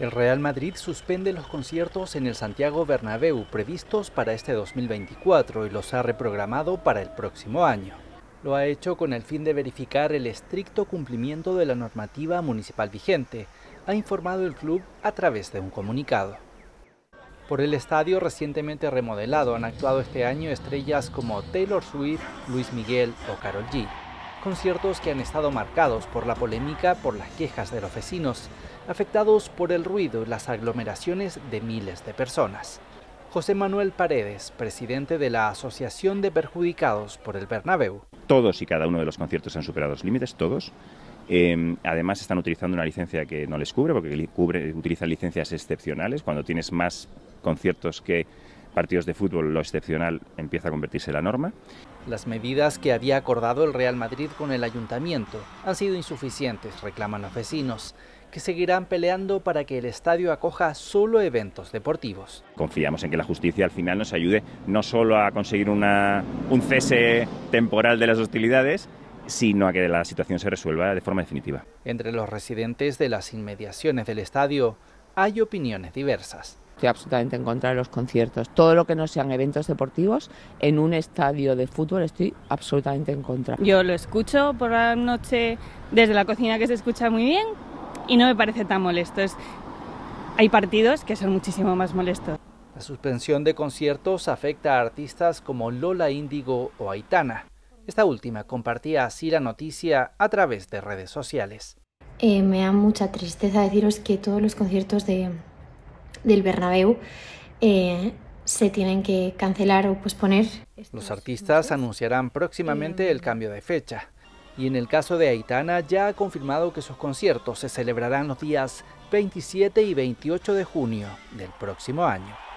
El Real Madrid suspende los conciertos en el Santiago Bernabéu previstos para este 2024 y los ha reprogramado para el próximo año. Lo ha hecho con el fin de verificar el estricto cumplimiento de la normativa municipal vigente, ha informado el club a través de un comunicado. Por el estadio recientemente remodelado han actuado este año estrellas como Taylor Swift, Luis Miguel o Karol G. Conciertos que han estado marcados por la polémica por las quejas de los vecinos, afectados por el ruido y las aglomeraciones de miles de personas. José Manuel Paredes, presidente de la Asociación de Perjudicados por el Bernabéu. Todos y cada uno de los conciertos han superado los límites, todos. Además están utilizando una licencia que no les cubre, porque utilizan licencias excepcionales. Cuando tienes más conciertos que partidos de fútbol, lo excepcional empieza a convertirse en la norma. Las medidas que había acordado el Real Madrid con el ayuntamiento han sido insuficientes, reclaman los vecinos, que seguirán peleando para que el estadio acoja solo eventos deportivos. Confiamos en que la justicia al final nos ayude no solo a conseguir un cese temporal de las hostilidades, sino a que la situación se resuelva de forma definitiva. Entre los residentes de las inmediaciones del estadio hay opiniones diversas. Estoy absolutamente en contra de los conciertos. Todo lo que no sean eventos deportivos en un estadio de fútbol estoy absolutamente en contra. Yo lo escucho por la noche desde la cocina, que se escucha muy bien, y no me parece tan molesto. Hay partidos que son muchísimo más molestos. La suspensión de conciertos afecta a artistas como Lola Índigo o Aitana. Esta última compartía así la noticia a través de redes sociales. Me da mucha tristeza deciros que todos los conciertos del Bernabéu se tienen que cancelar o posponer. Los artistas anunciarán próximamente el cambio de fecha. Y en el caso de Aitana ya ha confirmado que sus conciertos se celebrarán los días 27 y 28 de junio del próximo año.